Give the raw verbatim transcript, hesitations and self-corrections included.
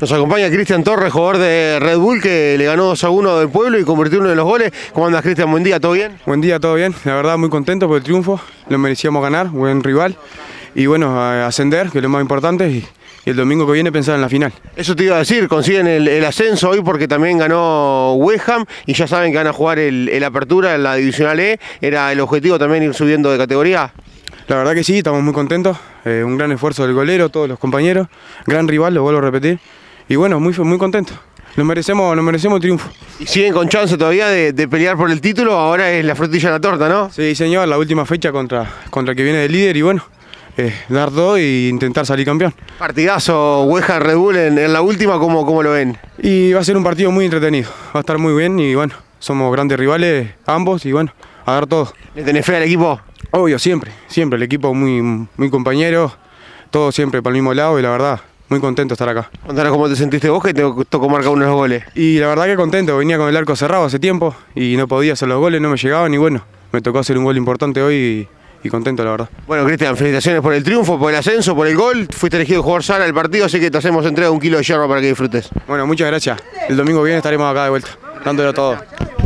Nos acompaña Cristian Torres, jugador de Red Bull, que le ganó dos a uno del Pueblo y convirtió uno de los goles. ¿Cómo andas, Cristian? Buen día, ¿todo bien? Buen día, todo bien. La verdad, muy contento por el triunfo. Lo merecíamos ganar, buen rival. Y bueno, ascender, que es lo más importante. Y, y el domingo que viene pensar en la final. Eso te iba a decir, consiguen el, el ascenso hoy porque también ganó West Ham y ya saben que van a jugar el, el Apertura en la Divisional E. ¿Era el objetivo también ir subiendo de categoría? La verdad que sí, estamos muy contentos. Eh, un gran esfuerzo del golero, todos los compañeros. Gran rival, lo vuelvo a repetir. Y bueno, muy, muy contentos. Nos merecemos, nos merecemos el triunfo. ¿Y siguen con chance todavía de, de pelear por el título? Ahora es la frutilla de la torta, ¿no? Sí, señor, la última fecha contra, contra el que viene de líder y bueno, eh, dar todo e intentar salir campeón. Partidazo West Ham Red Bull en, en la última, ¿cómo, ¿cómo lo ven? Y va a ser un partido muy entretenido, va a estar muy bien y bueno, somos grandes rivales ambos y bueno, a dar todo. ¿Le tenés fe al equipo? Obvio, siempre, siempre, el equipo muy, muy compañero, todo siempre para el mismo lado y la verdad, muy contento de estar acá. Contanos cómo te sentiste vos, que te tocó marcar uno de los goles. Y la verdad que contento, venía con el arco cerrado hace tiempo y no podía hacer los goles, no me llegaban y bueno, me tocó hacer un gol importante hoy y, y contento la verdad. Bueno, Cristian, felicitaciones por el triunfo, por el ascenso, por el gol. Fuiste elegido jugador sala del partido, así que te hacemos entrega de un kilo de yerba para que disfrutes. Bueno, muchas gracias. El domingo viene estaremos acá de vuelta, dándolo todo.